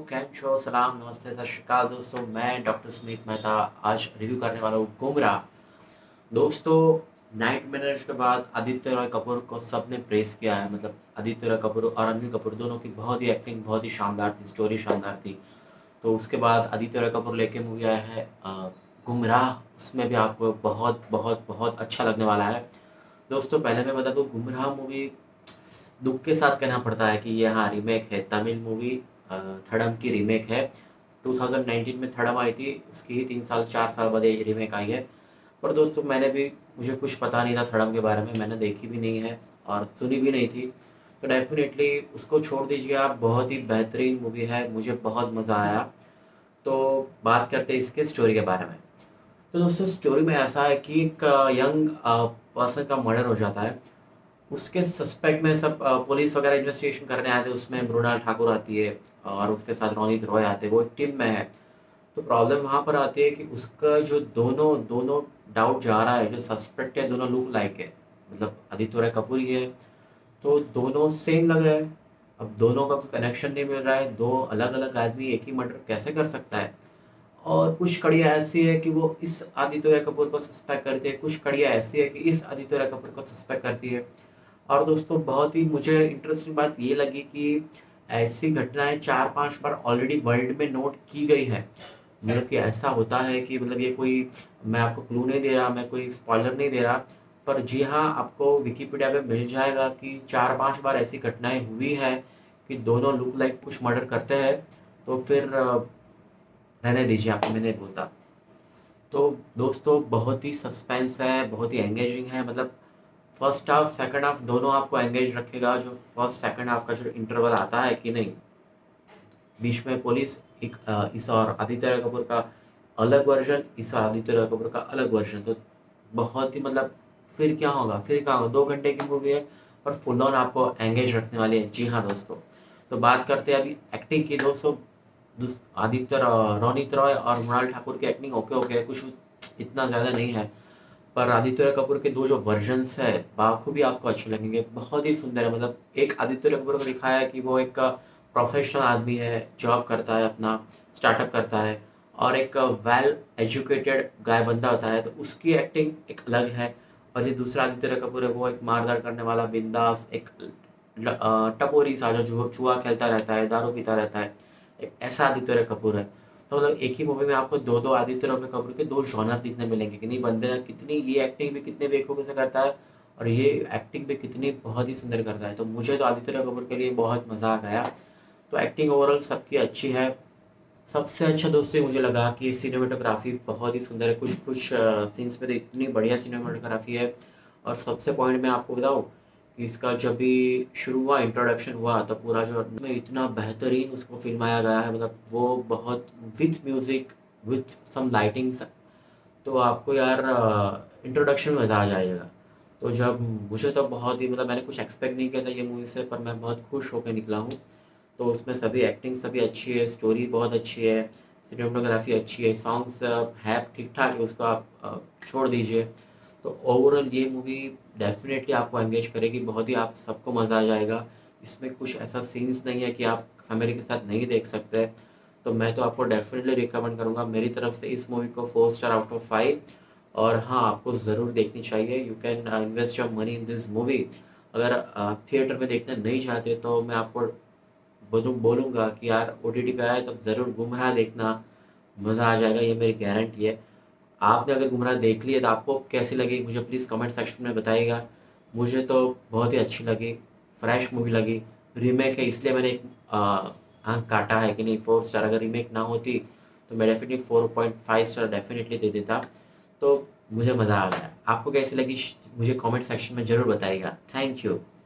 Cam छो, सलाम, नमस्ते, सत श्री अकाल दोस्तों। मैं डॉक्टर स्मित मेहता आज रिव्यू करने वाला हूँ गुमराह। दोस्तों, 90 मिनट्स के बाद आदित्य रॉय कपूर को सबने प्रेस किया है। मतलब आदित्य रॉय कपूर और रणबीर कपूर दोनों की बहुत ही एक्टिंग बहुत ही शानदार थी, स्टोरी शानदार थी। तो उसके बाद आदित्य रॉय कपूर लेके मूवी आया है गुमराह। उसमें भी आपको बहुत बहुत बहुत अच्छा लगने वाला है। दोस्तों, पहले मैं बता दूँ, गुमराह मूवी दुख के साथ कहना पड़ता है कि ये हाँ रीमेक है, तमिल मूवी थड़म की रीमेक है। 2019 में थड़म आई थी, उसकी ही 3 साल 4 साल बाद ये रीमेक आई है। पर दोस्तों, मुझे कुछ पता नहीं था थड़म के बारे में, मैंने देखी भी नहीं है और सुनी भी नहीं थी। तो डेफिनेटली उसको छोड़ दीजिए आप, बहुत ही बेहतरीन मूवी है, मुझे बहुत मज़ा आया। तो बात करते हैं इसके स्टोरी के बारे में। तो दोस्तों, स्टोरी में ऐसा है कि एक यंग पर्सन का मर्डर हो जाता है। उसके सस्पेक्ट में सब पुलिस वगैरह इन्वेस्टिगेशन करने आते हैं। उसमें मृणाल ठाकुर आती है और उसके साथ रोनित रॉय आते हैं, वो टीम में है। तो प्रॉब्लम वहाँ पर आती है कि उसका जो दोनों दोनों डाउट जा रहा है, जो सस्पेक्ट है दोनों लुक लाइक है, मतलब आदित्य रॉय कपूर ही है। तो दोनों सेम लग रहे हैं। अब दोनों का कनेक्शन नहीं मिल रहा है, दो अलग अलग आदमी एक ही मर्डर कैसे कर सकता है। और कुछ कड़ियाँ ऐसी है कि वो इस आदित्य रॉय कपूर को सस्पेक्ट करती है, कुछ कड़ियाँ ऐसी है कि इस आदित्य रॉय कपूर को सस्पेक्ट करती है। और दोस्तों, बहुत ही मुझे इंटरेस्टिंग बात ये लगी कि ऐसी घटनाएं 4-5 बार ऑलरेडी वर्ल्ड में नोट की गई है। मतलब कि ऐसा होता है कि मतलब ये कोई, मैं आपको क्लू नहीं दे रहा, मैं कोई स्पॉइलर नहीं दे रहा, पर जी हाँ, आपको विकिपीडिया पे मिल जाएगा कि 4-5 बार ऐसी घटनाएं हुई है कि दोनों लुक लाइक कुछ मर्डर करते हैं। तो फिर रहने दीजिए, आपको मैं नहीं बोलता। तो दोस्तों, बहुत ही सस्पेंस है, बहुत ही एंगेजिंग है। मतलब फर्स्ट हाफ सेकंड हाफ दोनों आपको एंगेज रखेगा। जो फर्स्ट सेकंड हाफ का जो इंटरवल आता है कि नहीं, बीच में पुलिस एक इस और आदित्य रॉय कपूर का अलग वर्जन, इस और आदित्य रॉय कपूर का अलग वर्जन। तो बहुत ही मतलब फिर क्या होगा, फिर क्या होगा, 2 घंटे की मूवी है और फुल ऑन आपको एंगेज रखने वाली है। जी हाँ दोस्तों। तो बात करते हैं अभी एक्टिंग की। दोस्तों, रोनित रॉय और मृणाल ठाकुर की एक्टिंग ओके ओके है, कुछ इतना ज़्यादा नहीं है। पर आदित्य रॉय कपूर के दो जो वर्जन्स है बाखूबी आपको अच्छे लगेंगे, बहुत ही सुंदर है। मतलब एक आदित्य रॉय कपूर को दिखाया है कि वो एक प्रोफेशनल आदमी है, जॉब करता है, अपना स्टार्टअप करता है, और एक वेल एजुकेटेड गाय बंदा होता है, तो उसकी एक्टिंग एक अलग है। और ये दूसरा आदित्य रॉय कपूर है, वो एक मारधाड़ करने वाला बिंदास एक टपोरी सा जो जुआ खेलता रहता है, दारू पीता रहता है, एक ऐसा आदित्य रॉय कपूर है। तो मतलब एक ही मूवी में आपको दो दो आदित्य रॉय कपूर के दो जॉनर दिखने मिलेंगे कि नहीं, बंदे ने कितनी ये एक्टिंग भी कितने बेखूबी से करता है और ये एक्टिंग भी कितनी बहुत ही सुंदर करता है। तो मुझे तो आदित्य रॉय कपूर के लिए बहुत मजा आ गया। तो एक्टिंग ओवरऑल सबकी अच्छी है। सबसे अच्छा दोस्तों मुझे लगा कि सिनेमेटोग्राफी बहुत ही सुंदर है। कुछ कुछ सीन्स में तो इतनी बढ़िया सिनेमेटोग्राफी है। और सबसे पॉइंट मैं आपको बताऊं कि इसका जब भी शुरू हुआ, इंट्रोडक्शन हुआ, तो पूरा जो में इतना बेहतरीन उसको फिल्माया गया है। मतलब वो बहुत with music, with some lightings, तो आपको यार इंट्रोडक्शन में मज़ा आ जाएगा। तो जब मुझे तो बहुत ही मतलब मैंने कुछ एक्सपेक्ट नहीं किया था ये मूवी से, पर मैं बहुत खुश होकर निकला हूँ। तो उसमें सभी एक्टिंग सभी अच्छी है, स्टोरी बहुत अच्छी है, सिनेमेटोग्राफी अच्छी है, सॉन्ग्स है ठीक ठाक है, उसको आप छोड़ दीजिए। तो ओवरऑल ये मूवी डेफिनेटली आपको एंगेज करेगी, बहुत ही आप सबको मज़ा आ जाएगा। इसमें कुछ ऐसा सीन्स नहीं है कि आप फैमिली के साथ नहीं देख सकते। तो मैं तो आपको डेफिनेटली रिकमेंड करूँगा मेरी तरफ से इस मूवी को 4 स्टार आउट ऑफ 5। और हाँ, आपको ज़रूर देखनी चाहिए। You can invest your money in this movie. अगर आप थिएटर में देखना नहीं चाहते तो मैं आपको बोलूँगा कि यार ओटीटी पे आए तब ज़रूर गुमराह देखना, मज़ा आ जाएगा, ये मेरी गारंटी है। आपने अगर गुमराह देख ली है तो आपको कैसी लगी मुझे प्लीज़ कमेंट सेक्शन में बताइएगा। मुझे तो बहुत ही अच्छी लगी, फ्रेश मूवी लगी। रीमेक है इसलिए मैंने एक आँख काटा है कि नहीं 4 स्टार। अगर रीमेक ना होती तो मैं डेफिनेटली 4.5 स्टार डेफिनेटली दे देता। तो मुझे मज़ा आ गया। आपको कैसी लगी मुझे कमेंट सेक्शन में ज़रूर बताइएगा। Thank you.